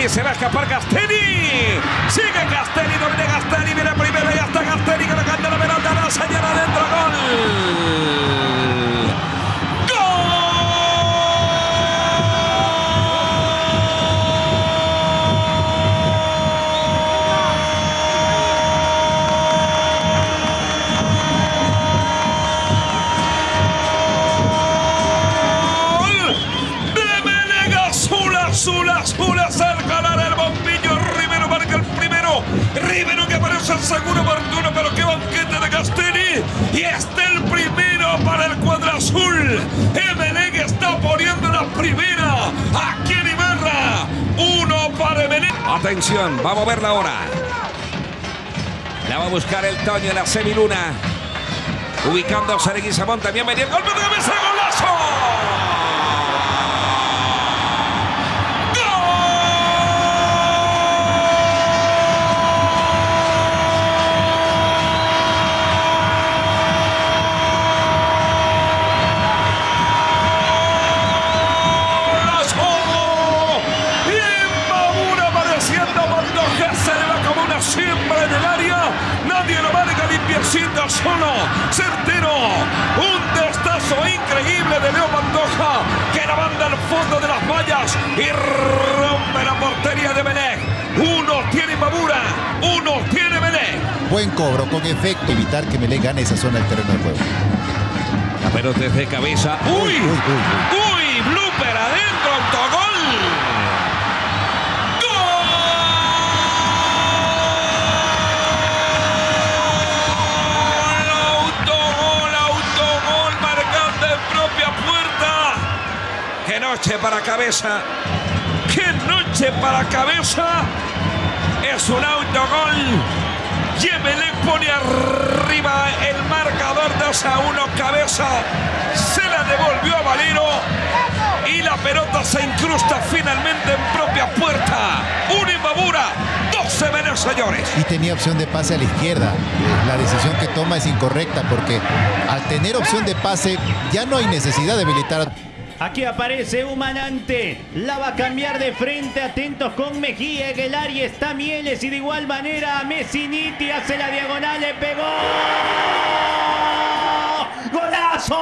Castelli, se va a escapar Castelli. Sigue Castelli, domina Castelli, viene primero y hasta Castelli que le canta la pelota, la señala adentro, gol. Azul, acerca el bombillo. Rivero marca el primero. Rivero que aparece el segundo oportuno, pero qué banquete de Castelli. Y está el primero para el cuadro azul. Emelec está poniendo la primera aquí en Ibarra. 1 para Emelec. Atención, vamos a verla ahora. La va a buscar el Toño en la semiluna. Ubicándose en Guizamón. También venía el golpe de cabeza. ¡Golazo! Siembra en el área, nadie lo marca, limpiecito, solo, certero, un testazo increíble de Leo Pantoja que la manda al fondo de las mallas y rompe la portería de Emelec. Uno tiene Imbabura, uno tiene Emelec. Buen cobro, con efecto, evitar que Emelec gane esa zona del terreno de juego. La pelota es de cabeza, uy, blooper adentro, autogol. ¡Qué noche para Cabeza! ¡Qué noche para Cabeza! Es un autogol. Y Emelec pone arriba el marcador 2-1. Cabeza se la devolvió a Valero. Y la pelota se incrusta finalmente en propia puerta. Un Imbabura, 12 menos, señores. Y tenía opción de pase a la izquierda. La decisión que toma es incorrecta porque al tener opción de pase ya no hay necesidad de habilitar. Aquí aparece Humanante, la va a cambiar de frente, atentos con Mejía, en el área está Mieles y de igual manera Messiniti hace la diagonal, le pegó. ¡Golazo!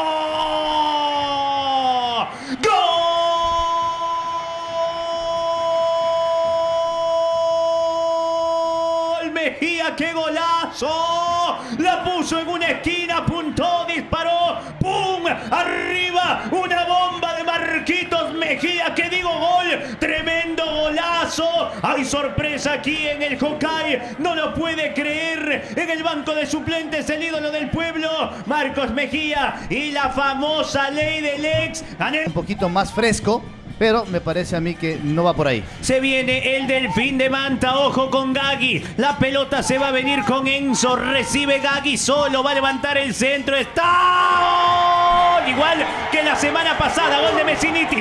¡Gol! Mejía, ¡qué golazo! La puso en una esquina, apuntó, disparó, ¡pum! Arriba, una bomba de Marquitos Mejía, que digo gol, tremendo golazo. Hay sorpresa aquí en el Hokkaido, no lo puede creer. En el banco de suplentes el ídolo del pueblo, Marcos Mejía, y la famosa ley del ex. Un poquito más fresco, pero me parece a mí que no va por ahí. Se viene el Delfín de Manta, ojo con Gagui. La pelota se va a venir con Enzo. Recibe Gagui solo, va a levantar el centro. ¡Está! ¡Gol! Igual que la semana pasada, gol de Messiniti.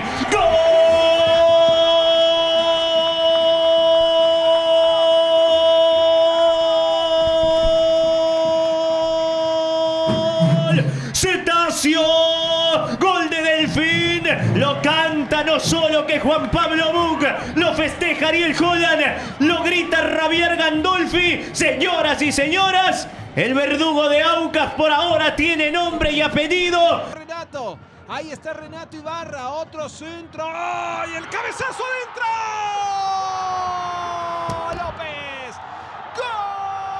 ¡Gol! ¡Cetacio! ¡Gol de Delfín! Lo canta no solo que Juan Pablo Buc, lo festeja Ariel Holland, lo grita Javier Gandolfi. Señoras y señoras, el verdugo de Aucas por ahora tiene nombre y apellido. Renato, ahí está Renato Ibarra, otro centro. ¡Oh! ¡Y el cabezazo dentro! ¡López! ¡Gol!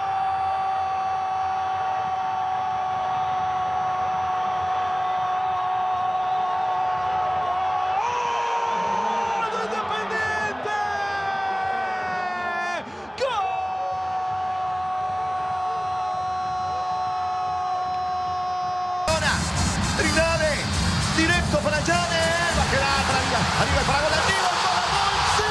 Trinidad, directo para Llanes, va a quedar para arriba para gol, arriba para gol, sí.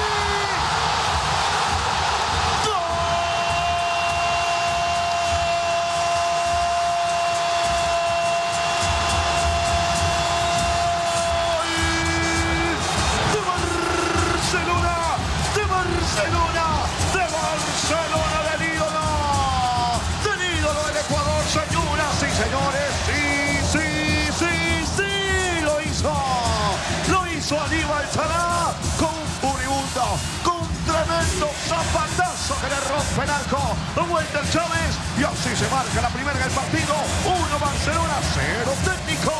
Gol de Barcelona, del ídolo del Ecuador, señoras y señores, lo hizo Aníbal Sará con furibundo, con tremendo tremendo zapatazo que le rompe el arco. Walter Chávez. Y así se marca la primera del partido. 1 Barcelona, 0 técnico.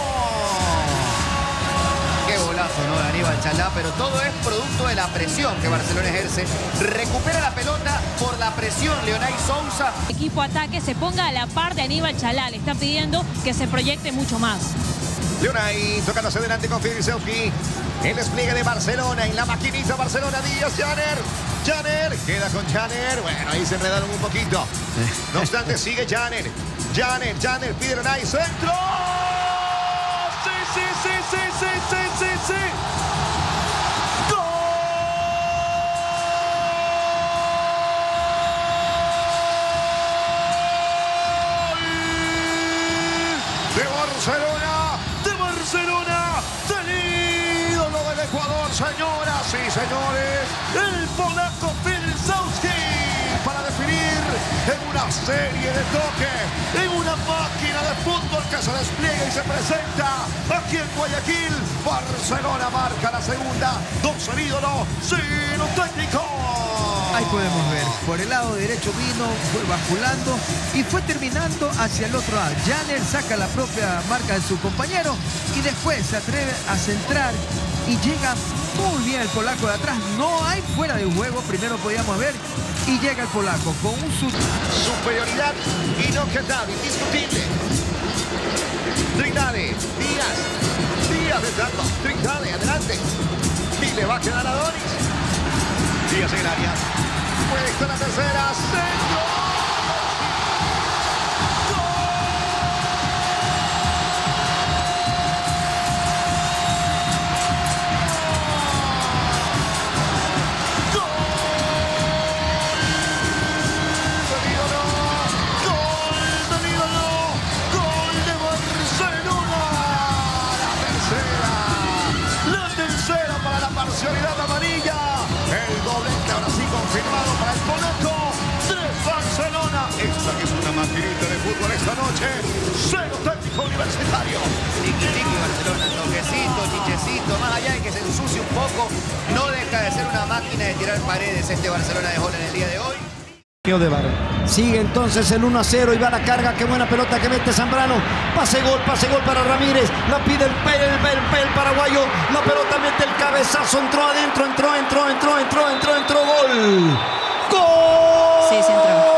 Qué golazo, ¿no? De Aníbal Chalá, pero todo es producto de la presión que Barcelona ejerce. Recupera la pelota por la presión Leonay Sousa. Equipo ataque se ponga a la par de Aníbal Chalá. Le está pidiendo que se proyecte mucho más. Leonay tocándose delante con Firisewski. El despliegue de Barcelona en la maquinita Barcelona. Díaz, Janer. Janer, queda con Janer. Bueno, ahí se enredaron un poquito. No obstante, sigue Janer. Janer pide Leonay. ¡Centro! Sí. ¡Gol! De Barcelona, del ídolo del Ecuador, señoras y señores, el polaco Firisewski para definir en una serie de toque, en una máquina de fútbol que se despliega y se presenta aquí en Guayaquil. Barcelona marca la segunda, 2 el ídolo, 0 técnico. Ahí podemos ver, por el lado derecho vino, fue basculando y fue terminando hacia el otro lado. Janer saca la propia marca de su compañero y después se atreve a centrar y llega muy bien el polaco de atrás. No hay fuera de juego, primero podíamos ver, y llega el polaco con un superioridad inobjetable, indiscutible. Trindade, Díaz de tanto, Trindade, adelante. Y le va a quedar a Donis. Díaz en el área. Puesta la tercera, centro. Parcialidad amarilla, el doblete ahora sí confirmado para el polaco de Barcelona. Esta que es una maquinita de fútbol esta noche, 0 técnico universitario. Tiki Barcelona, toquecito, chichecito, más allá de que se ensucie un poco, no deja de ser una máquina de tirar paredes este Barcelona de Holland en el día de hoy. Sigue entonces el 1-0 y va la carga. Qué buena pelota que mete Zambrano. Pase gol para Ramírez. La pide el paraguayo. La pelota mete el cabezazo. Entró adentro. Gol. ¡Gol! Sí, se entró.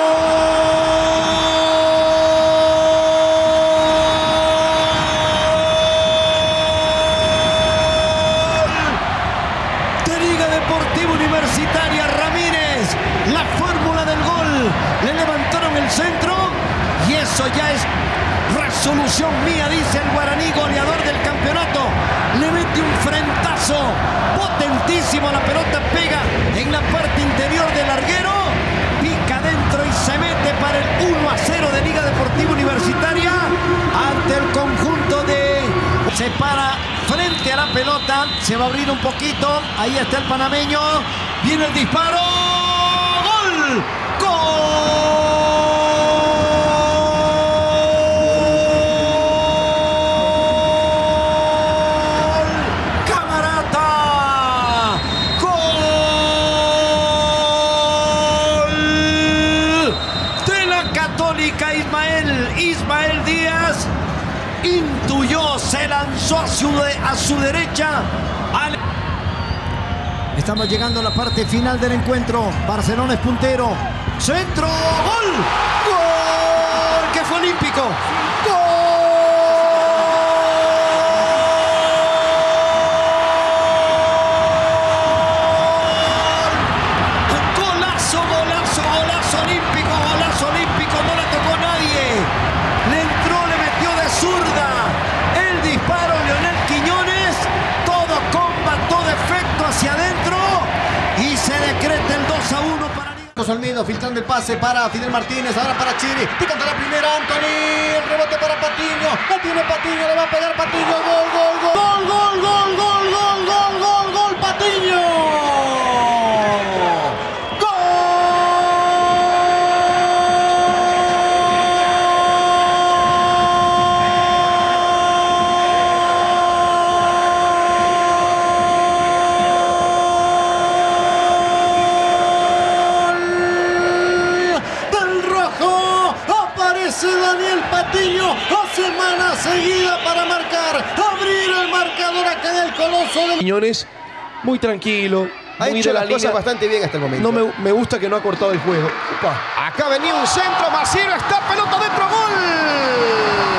Deportivo Universitaria, Ramírez, la fórmula del gol, le levantaron el centro y eso ya es resolución mía, dice el guaraní, goleador del campeonato. Le mete un frentazo potentísimo, la pelota pega en la parte interior del larguero, pica adentro y se mete para el 1-0 de Liga Deportiva Universitaria ante el conjunto de... Se para frente a la pelota, se va a abrir un poquito, ahí está el panameño, viene el disparo, ¡gol! ¡Gol! ¡Camarata! ¡Gol! De la Católica, Ismael Díaz. Intuyó, se lanzó a su derecha. Estamos llegando a la parte final del encuentro. Barcelona es puntero. Centro, gol. Gol, que fue olímpico. Gol. Golazo olímpico. No le tocó a nadie. Le entró, le metió de zurda. El disparo, Leonel Quiñones. Todo comba, todo efecto hacia adentro. Y se decreta el 2-1 para Olmedo, filtrando el pase para Fidel Martínez. Ahora para Chiri. Picando la primera, Anthony. El rebote para Patiño. La tiene Patiño, le va a pegar Patiño. Gol, Patiño. seguida para marcar, abrir el marcador acá en el Coloso de Quiñones, muy tranquilo. Ha hecho las cosas bastante bien hasta el momento. No me gusta que no ha cortado el juego. Acá venía un centro, Maciero, está pelota dentro, gol.